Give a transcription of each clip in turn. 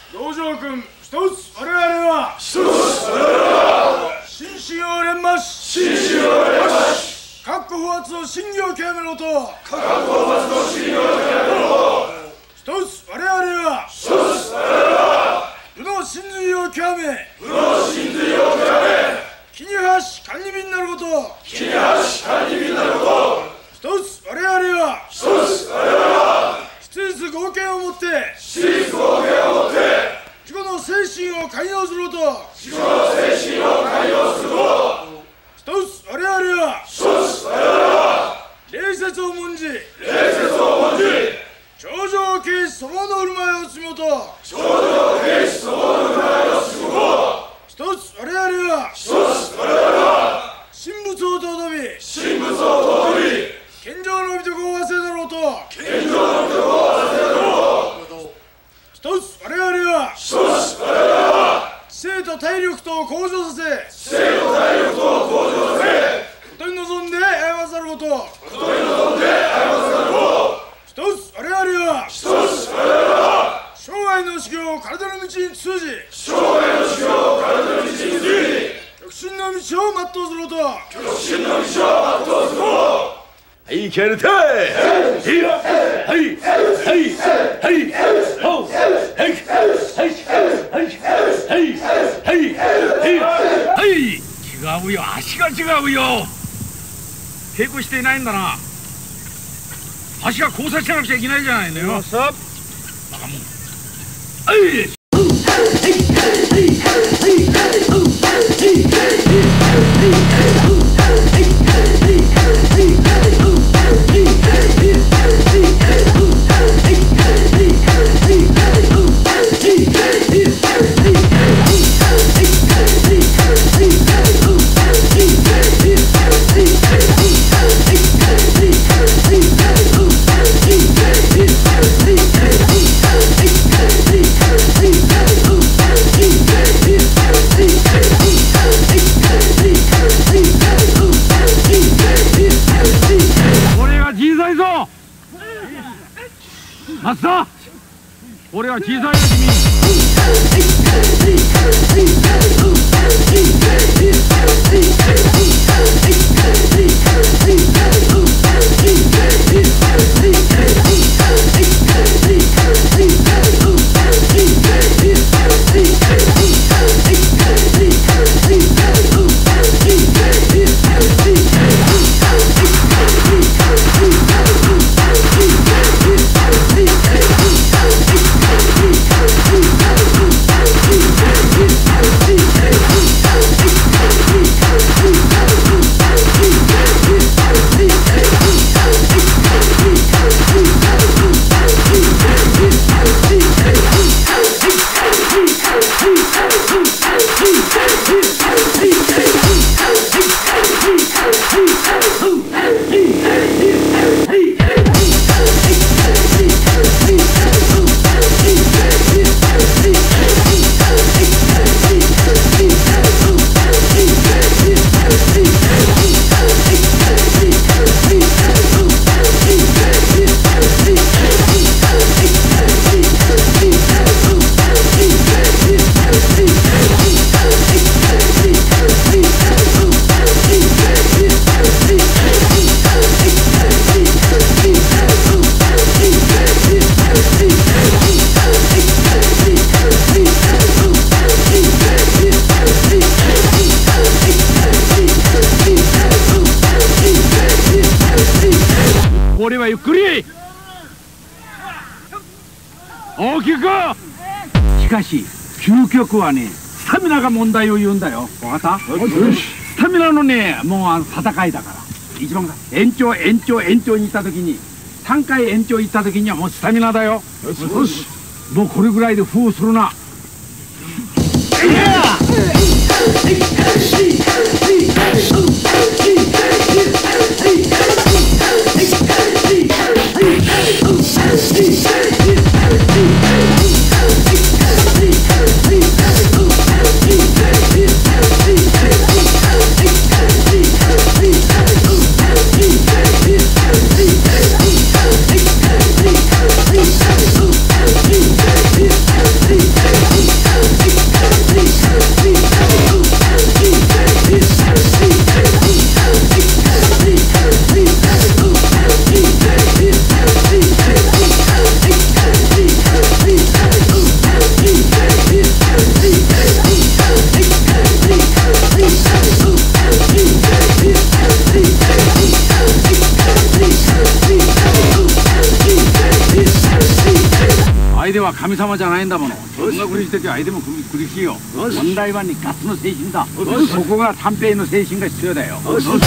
道場君、一つ我々は心身を連抹し確固不発の真偽を極めろと一つ我々は武の真髄を極め木に葉し管理人なること一つ我々は質実合憲をもって自己の精神を寛容すること一つ我々は礼節を重んじ頂上警視そのの振る舞いを積むと一つ我々は神仏を尊び健常の美徳を忘れだろうと一つ我々は知性と体力とを向上させことに望んで謝らざること一つ我々は生涯の修行を体の道に通じ極真の道を全うすることはい、気合入れてはい違うよ、足が違うよ。稽古していないんだな。足が交差しなくちゃいけないじゃないのよ。バカもん。松田、俺は小さいよ君。俺はゆっくり大きく。しかし究極はね、スタミナが問題を言うんだよ。分かった？スタミナのね、もう戦いだから。一番延長に行った時に、3回延長行った時にはもうスタミナだよ。よし、もうこれぐらいで封するな。 Hey! 神様じゃないんだもの。そんなふりしてて相手も苦しいよ。問題はね、ガスの精神だ。そこが探偵の精神が必要だよ。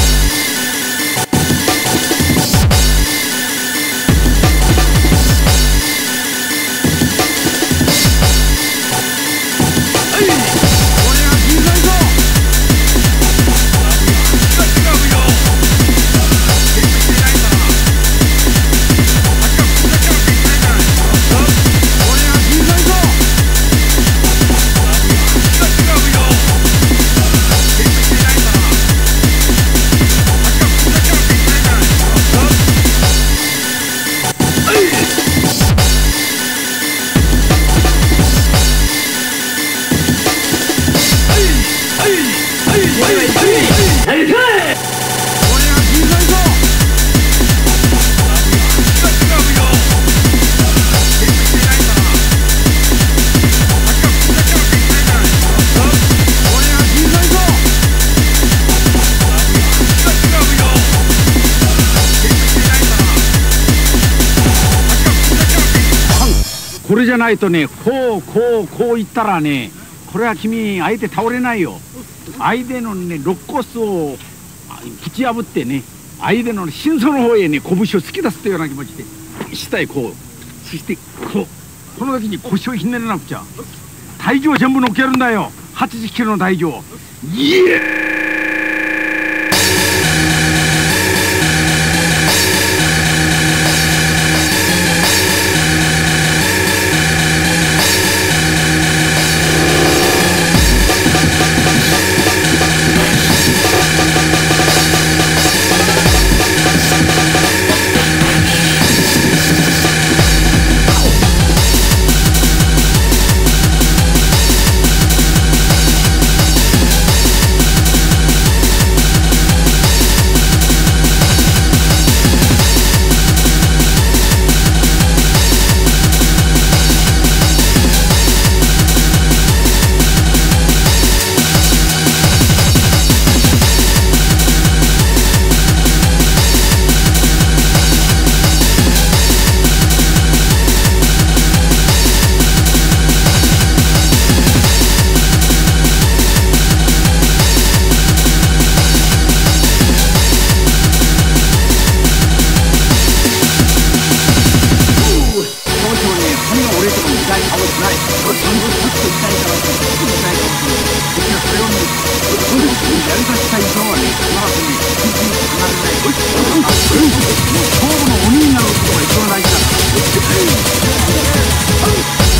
これじゃないとね、こう言ったらね、これは君相手倒れないよ。相手のね肋骨をぶち破ってね、相手の心臓の方へね拳を突き出すというような気持ちで下へこう、そしてこの時に腰をひねらなくちゃ体重を全部乗っけるんだよ。80キロの体重を。イエーイ。勝負の鬼になることが一番大事だ。